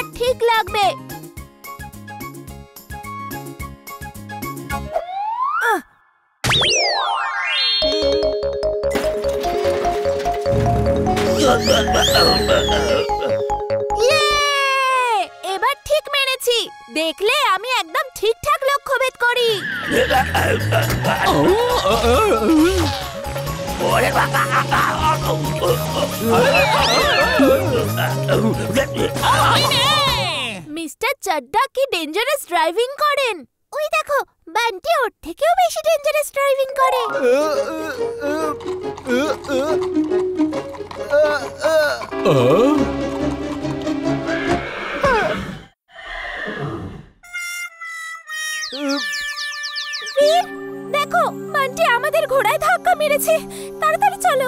এবার ঠিক লাগবে। এবার ঠিক মেরেছি। দেখলে আমি একদম ঠিকঠাক লক্ষ্যভেদ করি। মিস্টার চাড্ডা কি ডেঞ্জারাস ড্রাইভিং করেন। ওই দেখো, বান্টি ওর থেকেও বেশি ডেঞ্জারাস ড্রাইভিং করে। দেখো, বান্টি আমাদের ঘোড়ায় ধাক্কা মেরেছে। তাড়াতাড়ি চলো।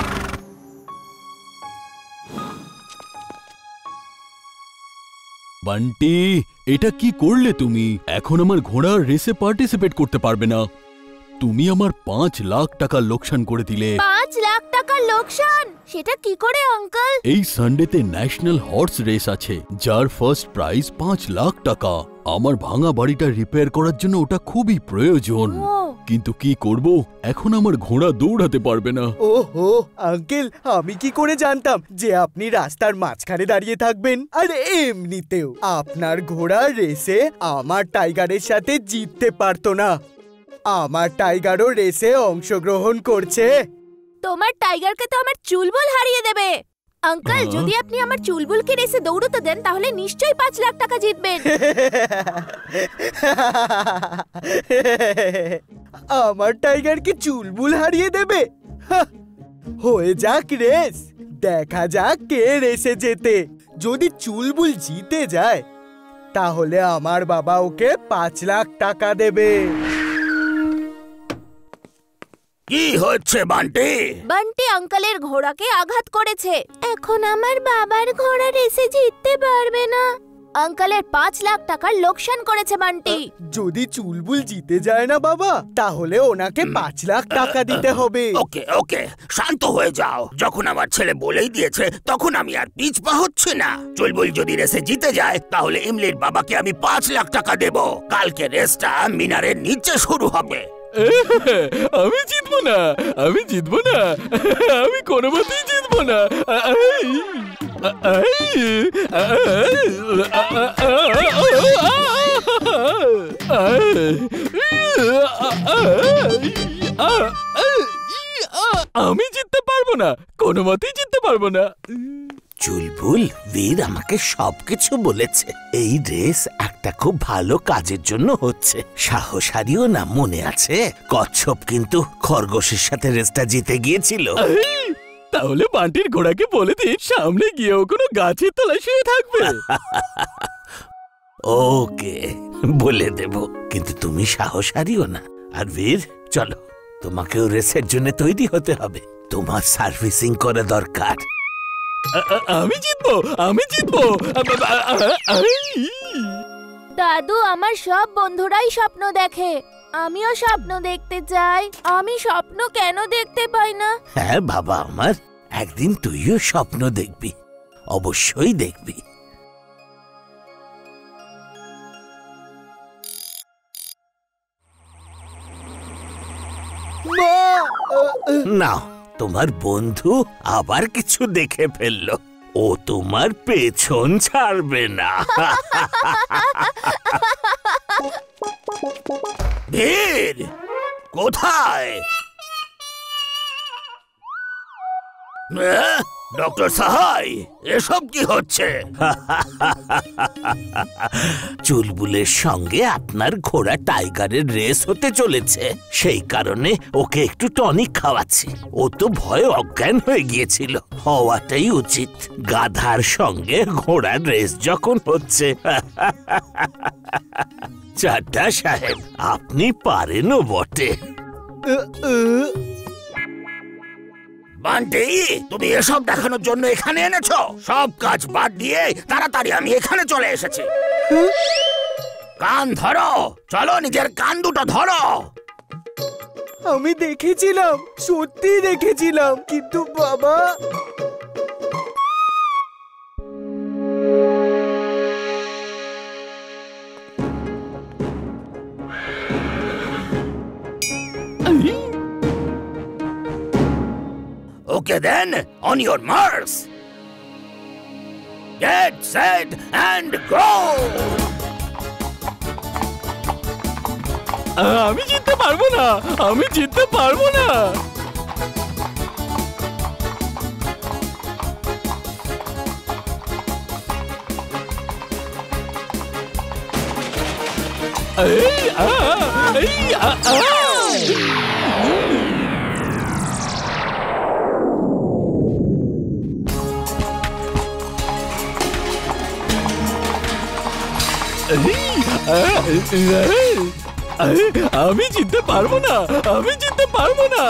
বান্টি, এটা কি করলে তুমি? এখন আমার ঘোড়ার রেসে পার্টিসিপেট করতে পারবে না। তুমি আমার 5 লাখ টাকা লোকসান করে দিলে। 5 লাখ টাকা লোকসান? সেটা কি করে আঙ্কেল? এই সানডেতে ন্যাশনাল হর্স রেস আছে, যার ফার্স্ট প্রাইজ 5 লাখ টাকা। আমার ভাঙা বাড়িটা রিপেয়ার করার জন্য ওটা খুবই প্রয়োজন। কিন্তু কি করব, এখন আমার ঘোড়া দৌড়াতে পারবে না। ওহো আঙ্কেল, আমি কি করে জানতাম যে আপনি রাস্তার মাঝখানে দাঁড়িয়ে থাকবেন? আর এমনিতেও আপনার ঘোড়া রেসে আমার টাইগারের সাথে জিততে পারতো না। আমার টাইগারও রেসে অংশগ্রহণ করছে। তোমার টাইগারকে তো আমার চুলবুল হারিয়ে দেবে। আঙ্কেল, যদি আপনি আমার চুলবুলকে রেসে দৌড়তে দেন তাহলে নিশ্চয়ই 5 লাখ টাকা জিতবেন। আমার টাইগার কি চুলবুল হারিয়ে দেবে? হয়ে যাক রেস, দেখা যাক কে রেসে জেতে। যদি চুলবুল জিতে যায় তাহলে আমার বাবা ওকে 5 লাখ টাকা দেবে। কি হচ্ছে বান্টি? বান্টি আঙ্কেলের ঘোড়াকে আঘাত করেছে। এখন আমার বাবার ঘোড়া রেসে জিততে পারবে না। আঙ্কেলের 5 লাখ টাকার লোকসান করেছে বান্টি। যদি চুলবুল জিতে যায় না বাবা, তাহলে ওনাকে 5 লাখ টাকা দিতে হবে। ওকে ওকে, শান্ত হয়ে যাও। যখন আমার ছেলে বলেই দিয়েছে তখন আমি আর পিছপা হচ্ছি না। চুলবুল যদি রেসে জিতে যায় তাহলে এমলির বাবাকে আমি 5 লাখ টাকা দেব। কালকে রেসটা মিনারের নিচে শুরু হবে। আমি জিতবো না, আমি জিতবো না, আমি কোনো মতেই জিতবো না। আমি জিততে পারবো না, কোনো মতেই জিততে পারবো না। চুলবুল বীর আমাকে সবকিছু বলেছে। এই রেস একটা খুব ভালো কাজের জন্য হচ্ছে। সাহসারিও না, মনে আছে? কচ্ছপ কিন্তু খরগোশের সাথে রেসটা জিতে গিয়েছিল। তাহলে বান্টির ঘোড়াকে বলে দিন সামনে গিয়েও কোনো গাছের তলায় শুয়ে থাকবে। ওকে, বলে দেব। কিন্তু তুমি সাহসারিও না। আর বীর, চলো, তোমাকেও রেসের জন্য তৈরি হতে হবে। তোমার সার্ভিসিং করা দরকার। আমি জিতবো, আমি জিতবো। দাদু, আমার সব বন্ধুরাই স্বপ্ন দেখে, আমিও স্বপ্ন দেখতে চাই। আমি স্বপ্ন কেন দেখতে পাই না? হ্যাঁ বাবা আমার, একদিন তুইও স্বপ্ন দেখবি, অবশ্যই দেখবি। না, তোমার বন্ধু আবার কিছু দেখে ফেললো। ও তোমার পেছন ছাড়বে না। বীর, কোথায়? ডক্টর সাহাই, এসব কি হচ্ছে? চুলবুলের সঙ্গে আপনার ঘোড়া টাইগারের রেস হতে চলেছে, সেই কারণে ওকে একটু টনিক খাওয়াচ্ছি। ও তো ভয়ে অজ্ঞান হয়ে গিয়েছিল। হওয়াটাই উচিত, গাধার সঙ্গে ঘোড়ার রেস যখন হচ্ছে। চাড্ডা সাহেব, আপনি পারেনও বটে। বান্টি, তুমি এসব দেখানোর জন্য এখানে এনেছো? সব কাজ বাদ দিয়ে তাড়াতাড়ি আমি এখানে চলে এসেছি। কান ধরো, চলো, নিজের কান দুটো ধরো। আমি দেখেছিলাম, সত্যি দেখেছিলাম, কিন্তু বাবা। Okay then, on your marks. Get set and go. আমি জিততে পারবো না, আমি জিততে পারবো না। আমি জিততে পারবো না, আমি জিততে পারবো না।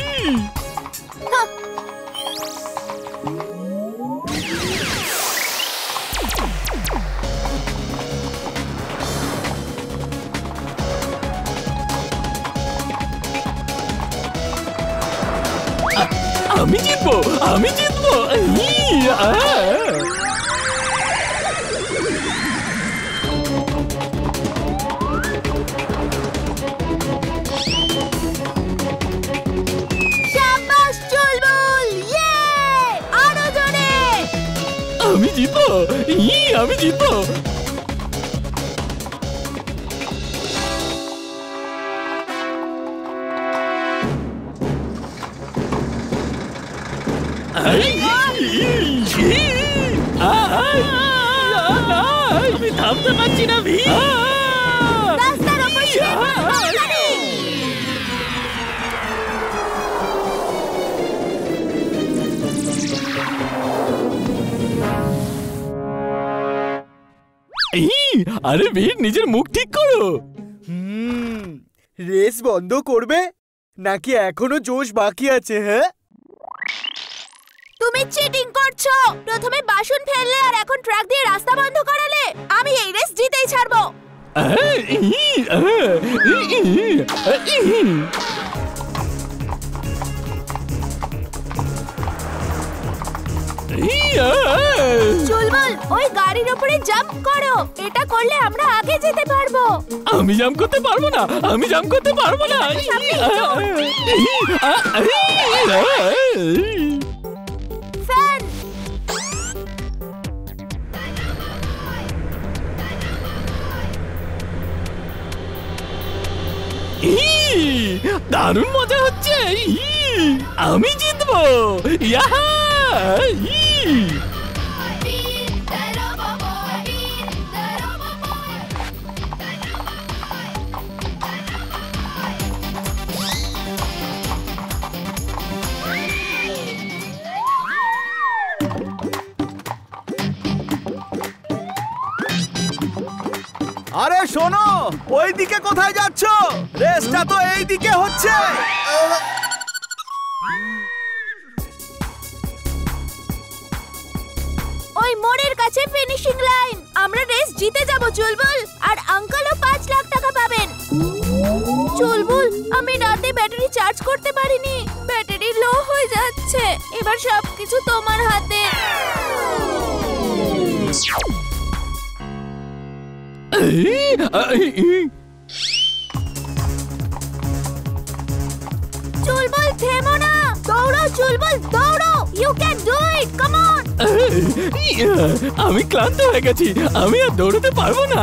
আমি জিতবো, আমি জিতবো। শাবাশ চুলবুল, ইয়ে! আরো জোরে! আমি জিতবো, আমি জিতবো। আমি থামতে পারছি না। রাস্তার উপর তাড়াতাড়ি! আরে বীর, নিজের মুখ ঠিক করো। রেস বন্ধ করবে নাকি এখনো জোশ বাকি আছে? হ্যাঁ, তুমি চিটিং করছো। প্রথমে বাসন ফেললে আর এখন ট্রাক দিয়ে রাস্তা বন্ধ করালে। আমি এই রেস জিতেই ছাড়বো। চুলবুল, ওই গাড়ির উপরে জাম্প করো। এটা করলে আমরা আগে যেতে পারবো। আমি জাম্প করতে পারবো না, আমি জাম্প করতে পারবো না। ফ্যান! দারুণ মজা হচ্ছে। আমি জিতবো। ইয়াহা! আরে শোনো, ওই দিকে কোথায় যাচ্ছ? রেসটা তো এই দিকে হচ্ছে। ওই মোড়ের কাছে ফিনিশিং লাইন। আমরা রেস জিতে যাব চুলবুল, আর আঙ্কেলও 5 লাখ টাকা পাবেন। চুলবুল, আমি রাতে ব্যাটারি চার্জ করতে পারিনি। ব্যাটারি লো হয়ে যাচ্ছে। এবার সবকিছু তোমার হাতে। চুলবুল, থেমো না। দৌড়ো চুলবুল, দৌড়ো। You can do it, come on. আমি ক্লান্ত হয়ে গেছি, আমি আর দৌড়তে পারবো না।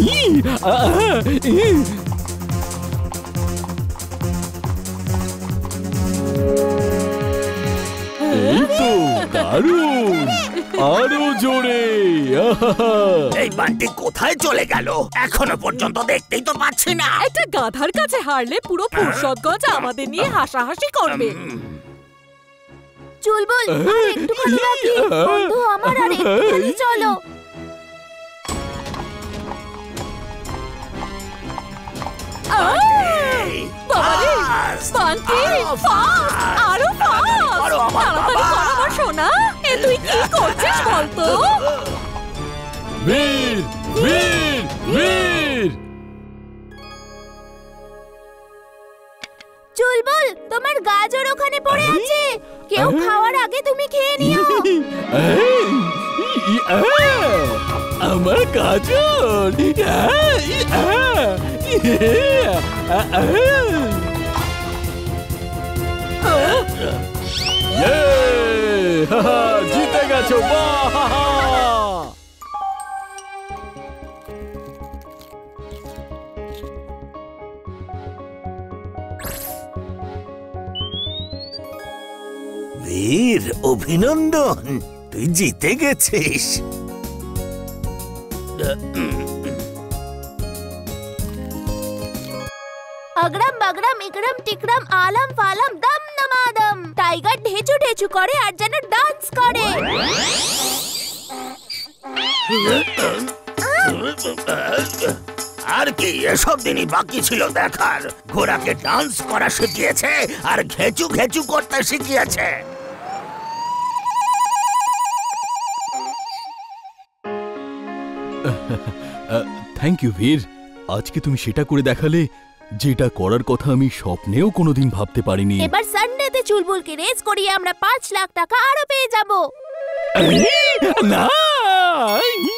এই তো দারুণ, আরো জোরে। এই বান্টি কোথায় চলে গেল? এখনো পর্যন্ত দেখতেই তো পাচ্ছি না। একটা গাধার কাছে হারলে পুরো ফুরসতগঞ্জ আমাদের নিয়ে হাসাহাসি করবে। চুলবুল, আর একটুখানি বাকি। বন্ধু আমার, আর একটুখানি চলো। বাবারে, বান্টি, ফাস্ট, আরো ফাস্ট, তাড়াতাড়ি কর আমার সোনা। এ তুই কি করছিস বলতো? বীর, বীর, বীর। চুলবুল, তোমার গাজর ওখানে পড়ে আছে। কেউ খাওয়ার আগে তুমি খেয়ে নিও। আমার গাজর। জিতে গেছো, বাহ! বীর, অভিনন্দন, তুই জিতে গেছিস। अगड़म बगड़म इगड़म टिकड़म आलम फालम दम नमादम टाइगर ढेचू ढेचू करे আর যেন ডান্স করে। আর কি এসব দিনই বাকি ছিল দেখার। ঘোড়াকে ডান্স করা শিখিয়েছে আর ঘেচু ঘেচু করতে শিখিয়েছে। থ্যাংক ইউ বীর, আজকে তুমি সেটা করে দেখালে যেটা করার কথা আমি স্বপ্নেও কোনোদিন ভাবতে পারিনি। এবার সানডেতে চুলবুলকে রেস করিয়ে আমরা 5 লাখ টাকা আরো পেয়ে যাব। না